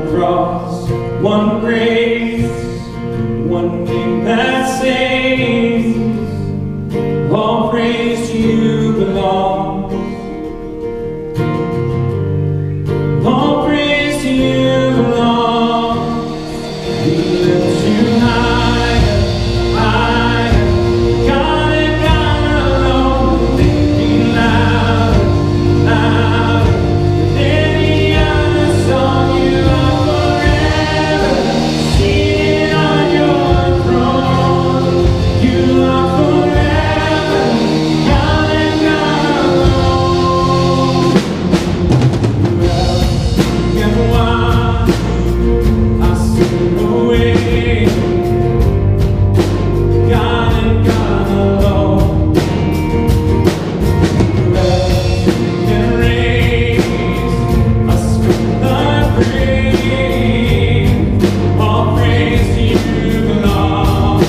cross, one grace, one name that saves. All praise to you belongs. All praise to you belongs. We lift you higher, higher. God and God alone. Make me louder, louder than any other song. You are forever seated on your throne. You are forever God and God alone. Who else can wash our sin away? God and God alone. Who else can raise us from the grave? All praise to you belongs.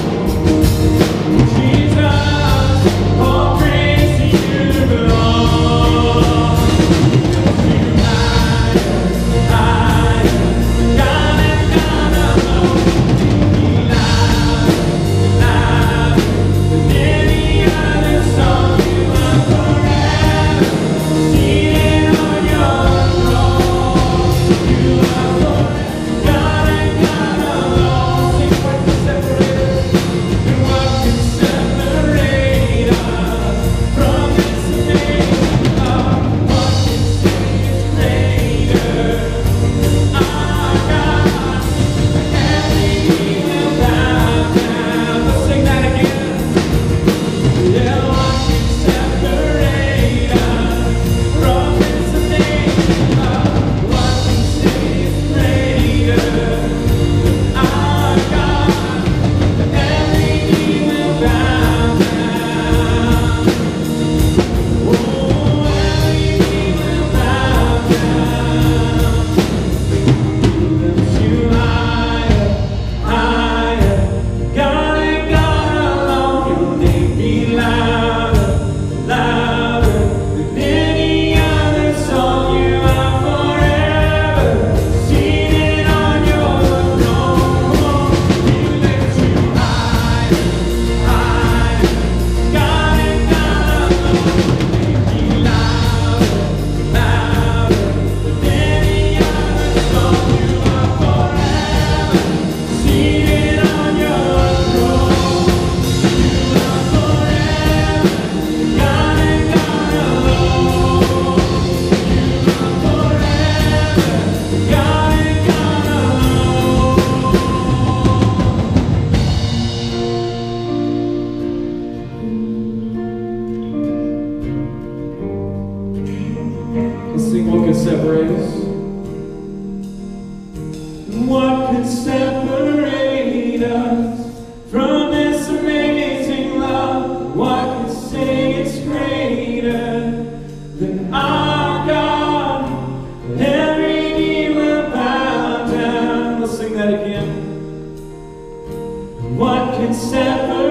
Jesus, all praise to you belongs. You higher, higher, God and God alone. Be louder, louder than any other song. You are forever seated on your throne. You are forever God and God alone. Sing what can separate us, and what can separate us from this amazing love? What can say it's greater? Our God, every knee will bow down. Let's sing that again. Yeah, what can separate us from this amazing love? What can say it's greater? Our God, every knee will bow down. Oh, every knee will bow down. Lift you higher, higher, God and God alone. Your name be louder, louder than any other song. You are forever seated on your throne. Come on, we lift you higher, higher, God and God alone. Your name be louder, louder than any other song. You are forever seated on your throne. You are forever God and God alone. You are forever God and God alone. Let's sing What Could Separate Us. What could separate us from this amazing love? What could say it's greater than our God? Every knee will bow down. Let's sing that again. What could separate